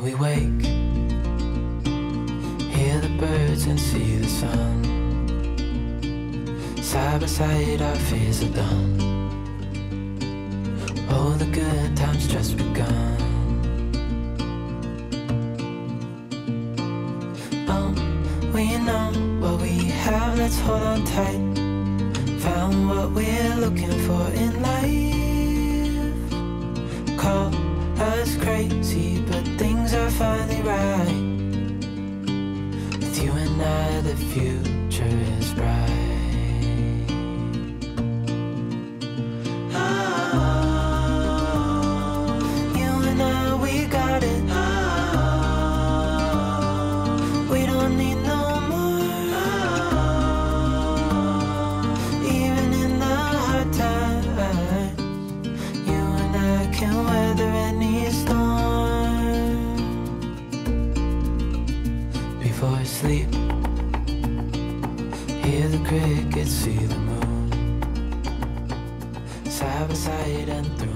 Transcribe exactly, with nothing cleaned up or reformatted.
we wake, hear the birds and see the sun. Side by side our fears are done. Oh, the good times just begun. Oh, we know what we have, let's hold on tight. Found what we're looking for in life. Call us crazy, but things are finally right. With you and I, the future is bright. Before I sleep, hear the crickets, see the moon. Side by side and through